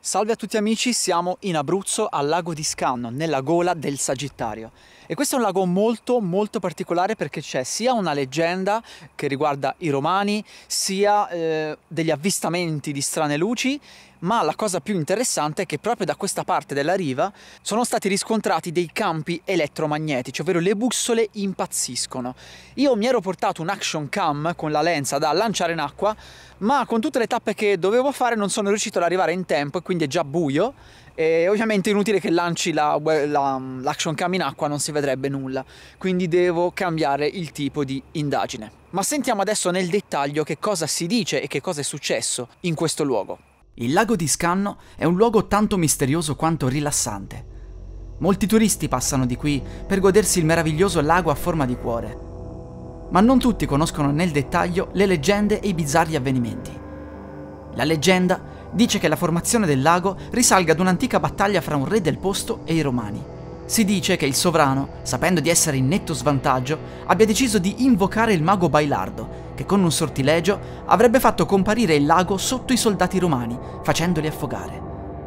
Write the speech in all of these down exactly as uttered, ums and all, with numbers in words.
Salve a tutti amici, siamo in Abruzzo al lago di Scanno, nella gola del Sagittario. E questo è un lago molto molto particolare perché c'è sia una leggenda che riguarda i romani, sia eh, degli avvistamenti di strane luci, ma la cosa più interessante è che proprio da questa parte della riva sono stati riscontrati dei campi elettromagnetici, ovvero le bussole impazziscono. Io mi ero portato un action cam con la lenza da lanciare in acqua, ma con tutte le tappe che dovevo fare non sono riuscito ad arrivare in tempo e quindi è già buio e ovviamente è inutile che lanci la, la, l'action cam in acqua, non si vedrebbe nulla, quindi devo cambiare il tipo di indagine. Ma sentiamo adesso nel dettaglio che cosa si dice e che cosa è successo in questo luogo. Il lago di Scanno è un luogo tanto misterioso quanto rilassante. Molti turisti passano di qui per godersi il meraviglioso lago a forma di cuore. Ma non tutti conoscono nel dettaglio le leggende e i bizzarri avvenimenti. La leggenda dice che la formazione del lago risalga ad un'antica battaglia fra un re del posto e i romani. Si dice che il sovrano, sapendo di essere in netto svantaggio, abbia deciso di invocare il mago Bailardo, che con un sortilegio avrebbe fatto comparire il lago sotto i soldati romani, facendoli affogare.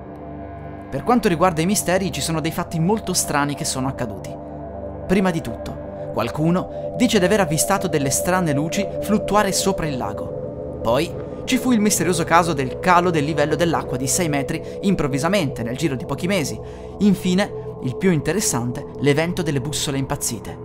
Per quanto riguarda i misteri, ci sono dei fatti molto strani che sono accaduti. Prima di tutto, qualcuno dice di aver avvistato delle strane luci fluttuare sopra il lago. Poi ci fu il misterioso caso del calo del livello dell'acqua di sei metri improvvisamente nel giro di pochi mesi. Infine, il più interessante, l'evento delle bussole impazzite.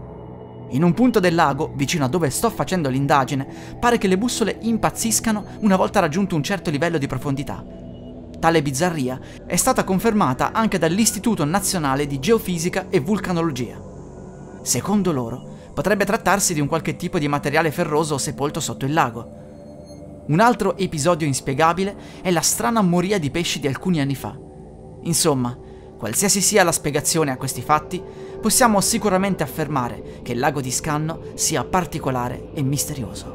In un punto del lago, vicino a dove sto facendo l'indagine, pare che le bussole impazziscano una volta raggiunto un certo livello di profondità. Tale bizzarria è stata confermata anche dall'Istituto Nazionale di Geofisica e Vulcanologia. Secondo loro, potrebbe trattarsi di un qualche tipo di materiale ferroso sepolto sotto il lago. Un altro episodio inspiegabile è la strana moria di pesci di alcuni anni fa. Insomma, qualsiasi sia la spiegazione a questi fatti, possiamo sicuramente affermare che il lago di Scanno sia particolare e misterioso.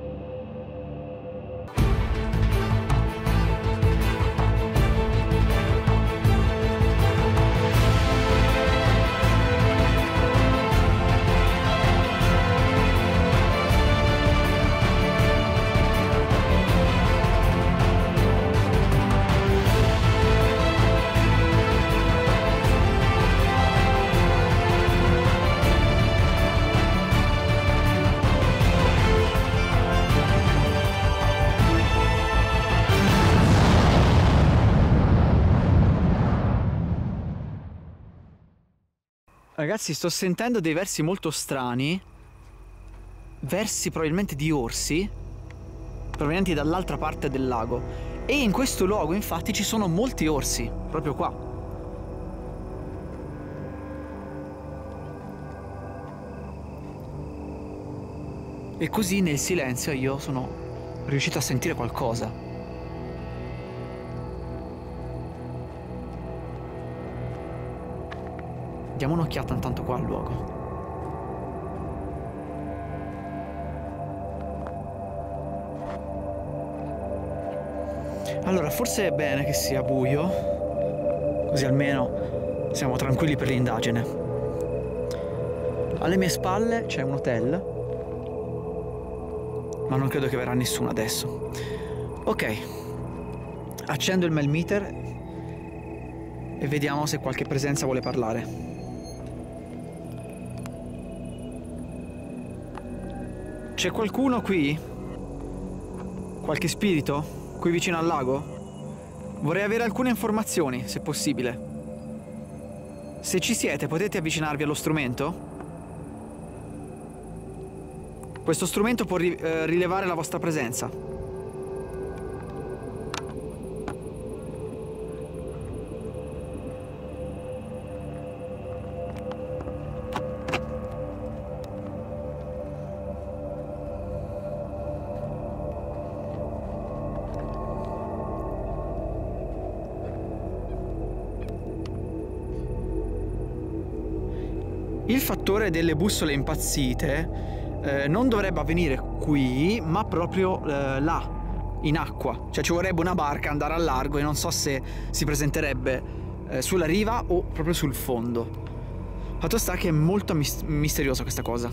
Ragazzi, sto sentendo dei versi molto strani, versi probabilmente di orsi, provenienti dall'altra parte del lago. E in questo luogo, infatti, ci sono molti orsi, proprio qua. E così nel silenzio io sono riuscito a sentire qualcosa. Diamo un'occhiata intanto qua al luogo. Allora, forse è bene che sia buio, così almeno siamo tranquilli per l'indagine. Alle mie spalle c'è un hotel, ma non credo che verrà nessuno adesso. Ok, accendo il Melmeter e vediamo se qualche presenza vuole parlare. C'è qualcuno qui? Qualche spirito? Qui vicino al lago? Vorrei avere alcune informazioni, se possibile. Se ci siete, potete avvicinarvi allo strumento? Questo strumento può ri- eh, rilevare la vostra presenza. Il fattore delle bussole impazzite eh, non dovrebbe avvenire qui, ma proprio eh, là, in acqua. Cioè ci vorrebbe una barca, andare al largo e non so se si presenterebbe eh, sulla riva o proprio sul fondo. Fatto sta che è molto mis- misteriosa questa cosa.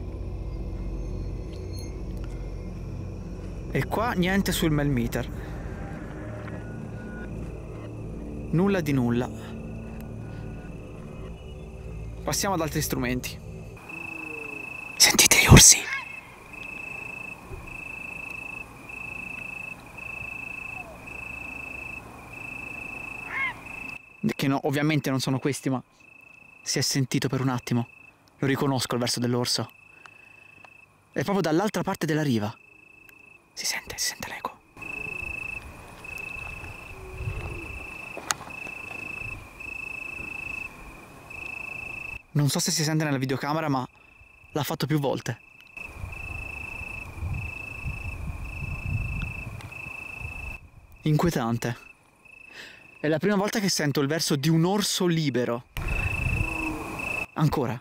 E qua niente sul Melmeter. Nulla di nulla. Passiamo ad altri strumenti. Sentite gli orsi? Che no, ovviamente non sono questi, ma si è sentito per un attimo. Lo riconosco il verso dell'orso. È proprio dall'altra parte della riva. Si sente, si sente l'eco. Non so se si sente nella videocamera, ma l'ha fatto più volte. Inquietante. È la prima volta che sento il verso di un orso libero. Ancora.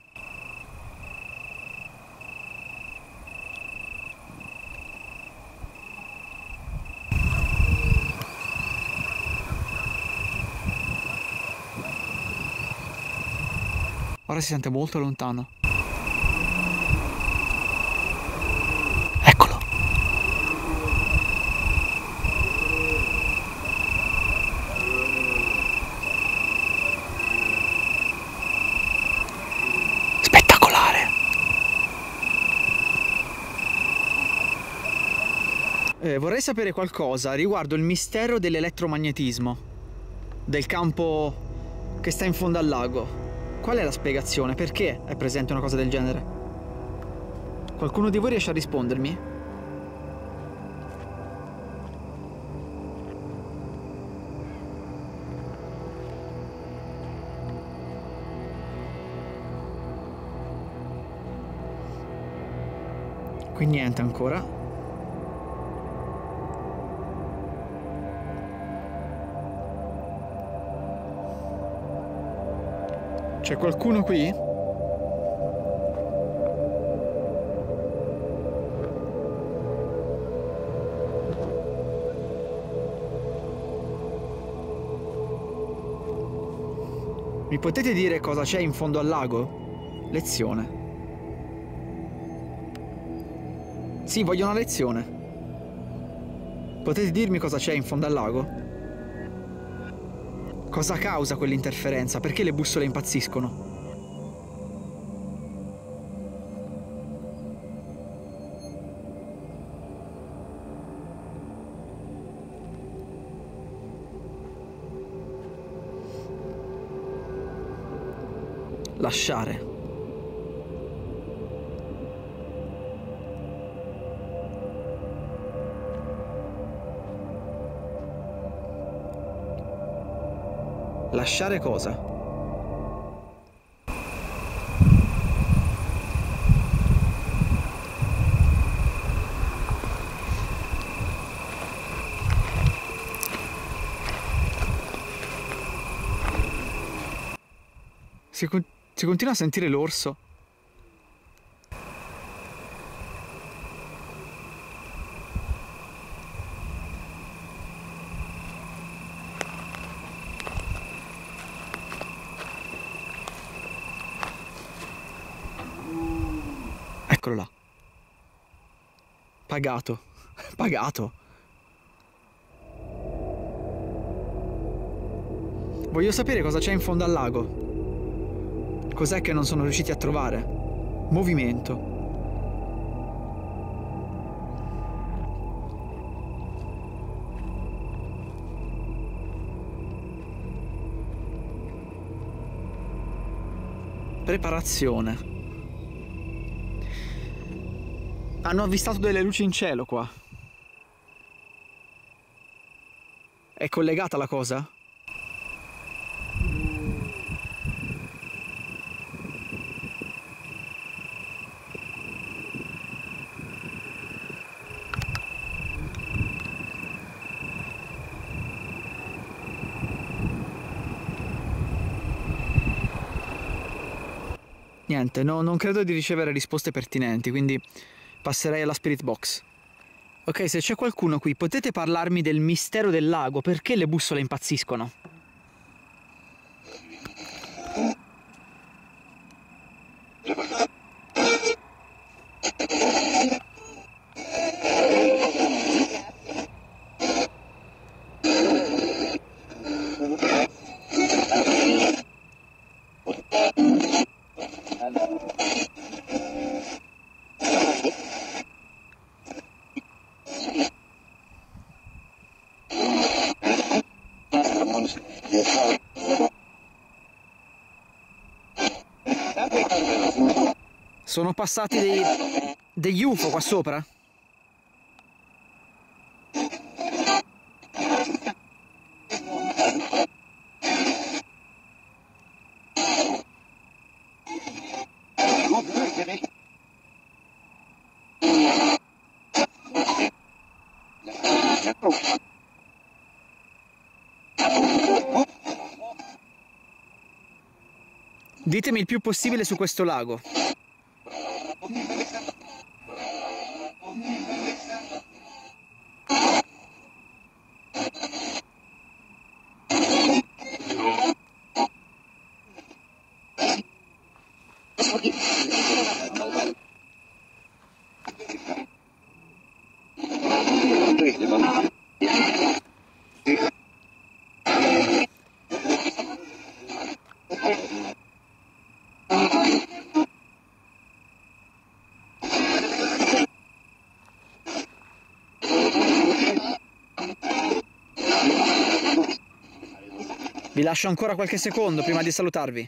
Ora si sente molto lontano. Eccolo. Spettacolare. Eh, vorrei sapere qualcosa riguardo il mistero dell'elettromagnetismo, del campo che sta in fondo al lago. Qual è la spiegazione? Perché è presente una cosa del genere? Qualcuno di voi riesce a rispondermi? Qui niente ancora. C'è qualcuno qui? Mi potete dire cosa c'è in fondo al lago? Lezione. Sì, voglio una lezione. Potete dirmi cosa c'è in fondo al lago? Cosa causa quell'interferenza? Perché le bussole impazziscono? Lasciare. Lasciare cosa? Si, con- si continua a sentire l'orso. Eccolo là. Pagato. Pagato. Voglio sapere cosa c'è in fondo al lago. Cos'è che non sono riusciti a trovare? Movimento. Preparazione. Hanno avvistato delle luci in cielo qua. È collegata la cosa? Niente, no, non credo di ricevere risposte pertinenti, quindi passerei alla Spirit Box. Ok, se c'è qualcuno qui, potete parlarmi del mistero del lago? Perché le bussole impazziscono? Sono passati dei, degli U F O qua sopra? Ditemi il più possibile su questo lago. Vi lascio ancora qualche secondo prima di salutarvi.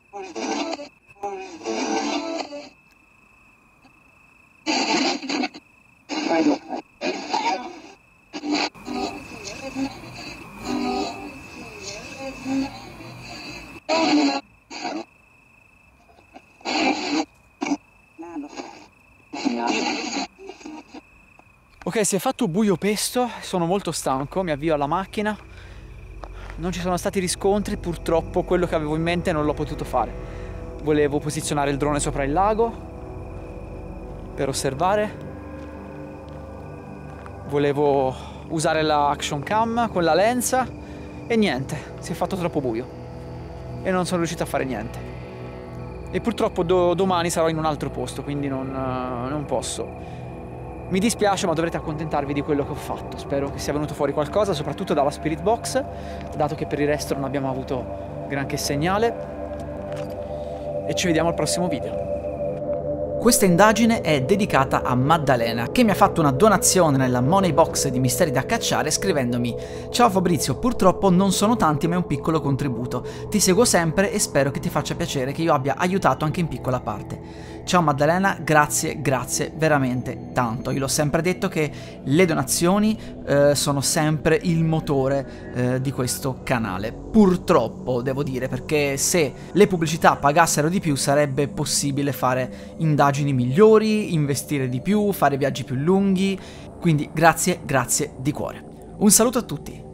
Ok, si è fatto buio pesto, sono molto stanco, mi avvio alla macchina. Non ci sono stati riscontri, purtroppo quello che avevo in mente non l'ho potuto fare. Volevo posizionare il drone sopra il lago per osservare. Volevo usare la action cam con la lenza e niente, si è fatto troppo buio e non sono riuscito a fare niente. E purtroppo do domani sarò in un altro posto, quindi non, uh, non posso. Mi dispiace, ma dovrete accontentarvi di quello che ho fatto. Spero che sia venuto fuori qualcosa, soprattutto dalla Spirit Box, dato che per il resto non abbiamo avuto granché segnale. E ci vediamo al prossimo video. Questa indagine è dedicata a Maddalena, che mi ha fatto una donazione nella money box di Misteri da Cacciare scrivendomi: ciao Fabrizio, purtroppo non sono tanti ma è un piccolo contributo. Ti seguo sempre e spero che ti faccia piacere che io abbia aiutato anche in piccola parte. Ciao Maddalena, grazie, grazie veramente tanto. Io l'ho sempre detto che le donazioni eh, sono sempre il motore eh, di questo canale. Purtroppo, devo dire, perché se le pubblicità pagassero di più sarebbe possibile fare indagini migliori, investire di più, fare viaggi più lunghi. Quindi grazie, grazie di cuore. Un saluto a tutti.